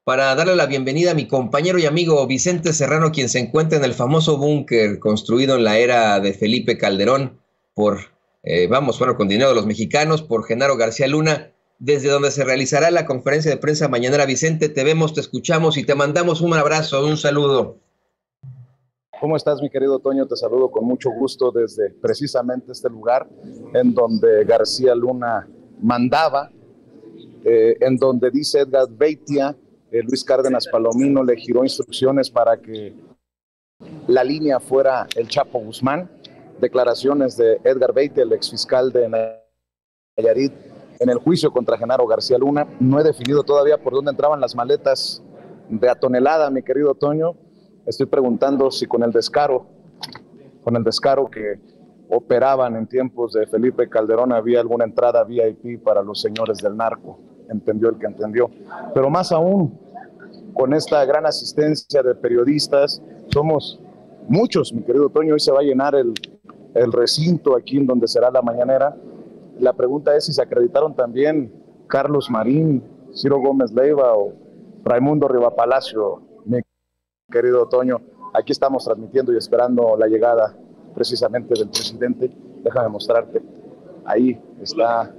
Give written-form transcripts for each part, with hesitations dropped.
para darle la bienvenida a mi compañero y amigo Vicente Serrano, quien se encuentra en el famoso búnker construido en la era de Felipe Calderón con dinero de los mexicanos, por Genaro García Luna, desde donde se realizará la conferencia de prensa mañanera. Vicente, te vemos, te escuchamos y te mandamos un abrazo, un saludo. ¿Cómo estás, mi querido Toño? Te saludo con mucho gusto desde precisamente este lugar en donde García Luna mandaba, en donde dice Edgar Beitia, Luis Cárdenas Palomino le giró instrucciones para que la línea fuera el Chapo Guzmán. Declaraciones de Edgar Beitia, el exfiscal de Nayarit, en el juicio contra Genaro García Luna. No he definido todavía por dónde entraban las maletas de a tonelada, mi querido Toño. Estoy preguntando si con el descaro que operaban en tiempos de Felipe Calderón había alguna entrada VIP para los señores del narco. Entendió el que entendió. Pero más aún, con esta gran asistencia de periodistas, somos muchos, mi querido Toño. Hoy se va a llenar el recinto aquí en donde será la mañanera. La pregunta es si se acreditaron también Carlos Marín, Ciro Gómez Leiva o Raimundo Rivapalacio, mi querido Toño. Aquí estamos transmitiendo y esperando la llegada precisamente del presidente. Déjame mostrarte. Ahí está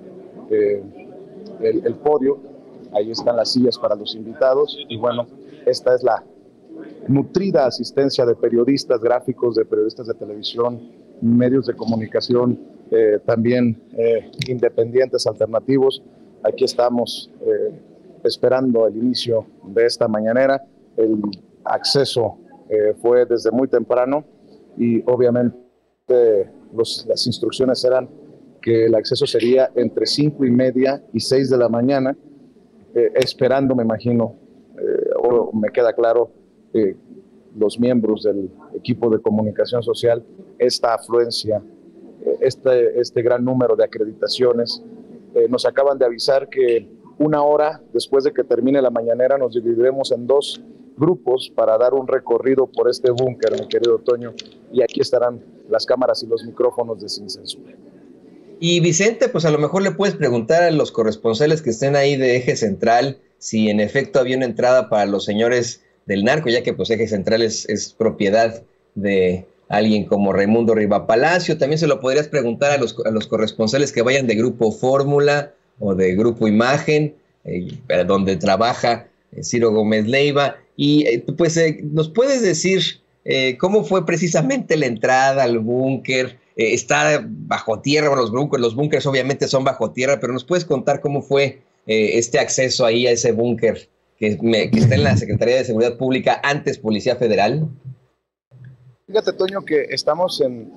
el podio, ahí están las sillas para los invitados y bueno, esta es la nutrida asistencia de periodistas gráficos, de periodistas de televisión, medios de comunicación, también independientes, alternativos. Aquí estamos esperando el inicio de esta mañanera. El acceso fue desde muy temprano y obviamente las instrucciones eran que el acceso sería entre 5:30 y 6 de la mañana, esperando, me imagino, o me queda claro, los miembros del equipo de comunicación social, esta afluencia, este gran número de acreditaciones. Nos acaban de avisar que una hora después de que termine la mañanera nos dividiremos en dos grupos para dar un recorrido por este búnker, mi querido Toño, y aquí estarán las cámaras y los micrófonos de Sin Censura. Y Vicente, pues a lo mejor le puedes preguntar a los corresponsales que estén ahí de Eje Central si en efecto había una entrada para los señores del narco, ya que pues Eje Central es propiedad de alguien como Raimundo Rivapalacio. También se lo podrías preguntar a los corresponsales que vayan de Grupo Fórmula o de Grupo Imagen, donde trabaja Ciro Gómez Leiva. Y nos puedes decir cómo fue precisamente la entrada al búnker. Está bajo tierra, los búnkers obviamente son bajo tierra, pero nos puedes contar cómo fue este acceso ahí a ese búnker que está en la Secretaría de Seguridad Pública, antes Policía Federal. Fíjate, Toño, que estamos en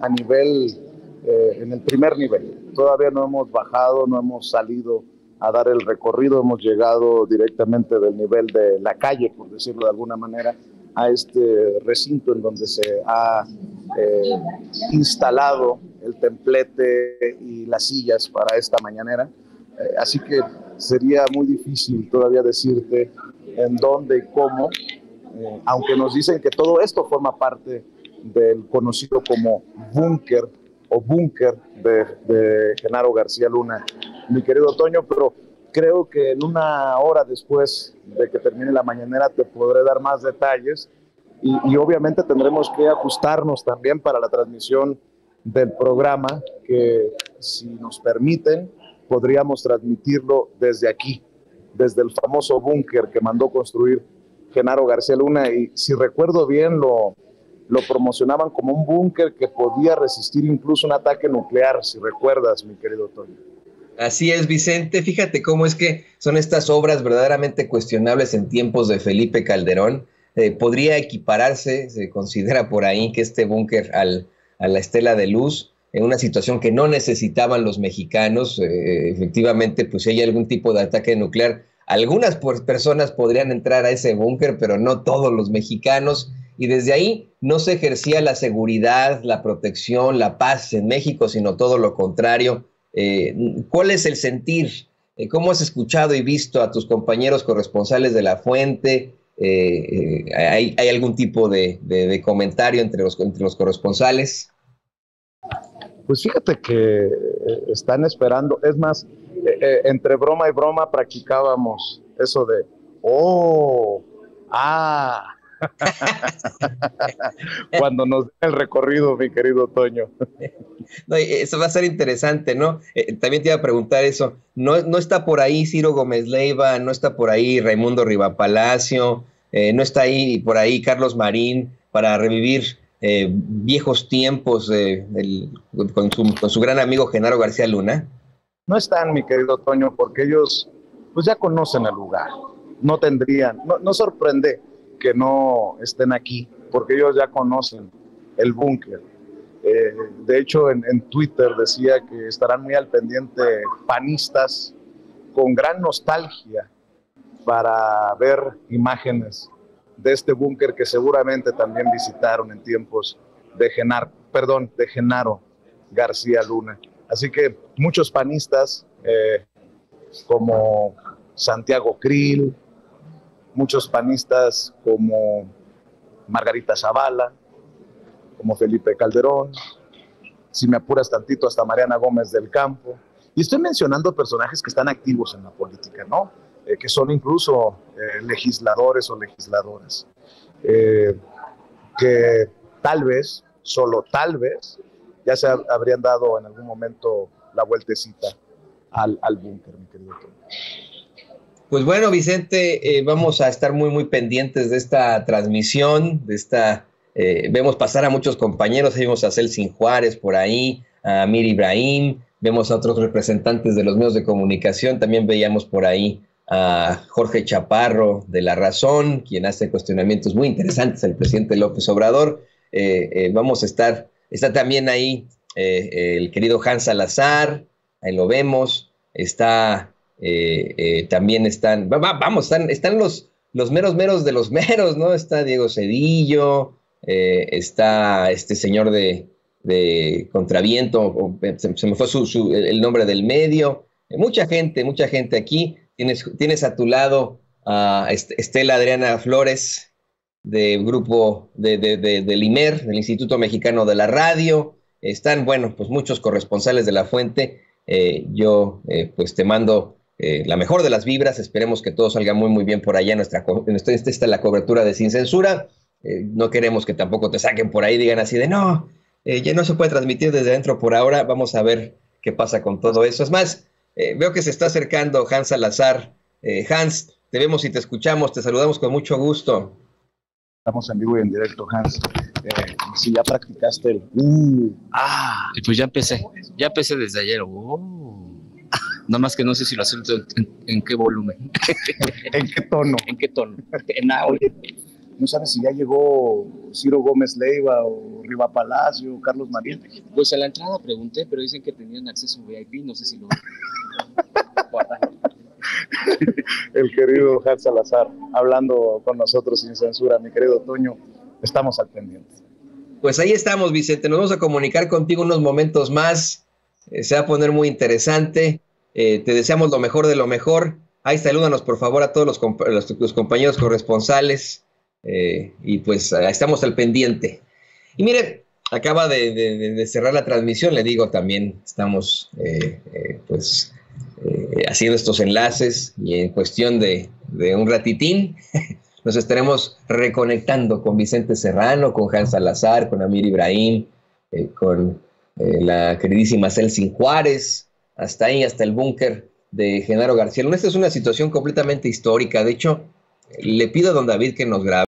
el primer nivel. Todavía no hemos bajado, no hemos salido a dar el recorrido, hemos llegado directamente del nivel de la calle, por decirlo de alguna manera, a este recinto en donde se ha instalado el templete y las sillas para esta mañanera. Así que sería muy difícil todavía decirte en dónde y cómo, aunque nos dicen que todo esto forma parte del conocido como búnker o búnker de Genaro García Luna, mi querido Toño, pero creo que en una hora después de que termine la mañanera te podré dar más detalles y obviamente tendremos que ajustarnos también para la transmisión del programa, que si nos permiten podríamos transmitirlo desde aquí, desde el famoso búnker que mandó construir Genaro García Luna, y si recuerdo bien lo promocionaban como un búnker que podía resistir incluso un ataque nuclear, si recuerdas, mi querido Toño. Así es, Vicente. Fíjate cómo es que son estas obras verdaderamente cuestionables en tiempos de Felipe Calderón. Podría equipararse, se considera por ahí, que este búnker a la Estela de Luz, en una situación que no necesitaban los mexicanos. Efectivamente, pues si hay algún tipo de ataque nuclear, algunas personas podrían entrar a ese búnker, pero no todos los mexicanos. Y desde ahí no se ejercía la seguridad, la protección, la paz en México, sino todo lo contrario. ¿Cuál es el sentir? ¿Cómo has escuchado y visto a tus compañeros corresponsales de La Fuente? ¿Hay algún tipo de comentario entre los corresponsales? Pues fíjate que están esperando. Es más, entre broma y broma practicábamos eso de, oh, Ah, cuando nos dé el recorrido, mi querido Toño. No, eso va a ser interesante, ¿no? También te iba a preguntar eso. No está por ahí Ciro Gómez Leiva, no está por ahí Raimundo Rivapalacio, no está ahí por ahí Carlos Marín para revivir viejos tiempos con su gran amigo Genaro García Luna. No están, mi querido Toño, porque ellos pues ya conocen el lugar. No tendrían, no sorprende que no estén aquí, porque ellos ya conocen el búnker. De hecho, en Twitter decía que estarán muy al pendiente panistas con gran nostalgia para ver imágenes de este búnker que seguramente también visitaron en tiempos de Genaro García Luna. Así que muchos panistas como Santiago Krill, muchos panistas como Margarita Zavala, como Felipe Calderón, si me apuras tantito hasta Mariana Gómez del Campo. Y estoy mencionando personajes que están activos en la política, ¿no? Que son incluso legisladores o legisladoras, que tal vez, solo tal vez, ya se habrían dado en algún momento la vueltecita al búnker, mi querido Tony. Pues bueno, Vicente, vamos a estar muy pendientes de esta transmisión, vemos pasar a muchos compañeros, vimos a Celsin Juárez por ahí, a Amir Ibrahim, vemos a otros representantes de los medios de comunicación, también veíamos por ahí a Jorge Chaparro de La Razón, quien hace cuestionamientos muy interesantes al presidente López Obrador. Está también ahí el querido Hans Salazar, ahí lo vemos, también están los meros de los meros, ¿no? Está Diego Cedillo, está este señor de Contraviento, se me fue el nombre del medio, mucha gente aquí. Tienes a tu lado a Estela Adriana Flores, del grupo del IMER, del Instituto Mexicano de la Radio. Están, bueno, pues muchos corresponsales de La Fuente. Pues te mando la mejor de las vibras. Esperemos que todo salga muy bien por allá. Esta es la cobertura de Sin Censura. No queremos que tampoco te saquen por ahí, digan así de no, ya no se puede transmitir desde adentro por ahora. Vamos a ver qué pasa con todo eso. Es más, veo que se está acercando Hans Salazar. Hans, te vemos y te escuchamos, te saludamos con mucho gusto. Estamos en vivo y en directo, Hans. Si ya practicaste el... Pues ya empecé desde ayer. Nada más que no sé si lo acepto en qué volumen. ¿En qué tono? ¿En qué tono? En audio. ¿No sabes si ya llegó Ciro Gómez Leiva o Rivapalacio o Carlos Marín? Pues a la entrada pregunté, pero dicen que tenían acceso VIP, no sé si lo guardan. El querido Hans Salazar, hablando con nosotros sin censura, mi querido Toño, estamos al pendiente. Pues ahí estamos, Vicente, nos vamos a comunicar contigo unos momentos más, se va a poner muy interesante, te deseamos lo mejor de lo mejor. Ahí salúdanos por favor a todos los compañeros corresponsales, y pues estamos al pendiente. Y miren, acaba de cerrar la transmisión, le digo, también estamos haciendo estos enlaces, y en cuestión de un ratitín nos estaremos reconectando con Vicente Serrano, con Hans Salazar, con Amir Ibrahim, con la queridísima Celsin Juárez, hasta ahí, hasta el búnker de Genaro García Luna. Esta es una situación completamente histórica. De hecho, le pido a don David que nos grabe.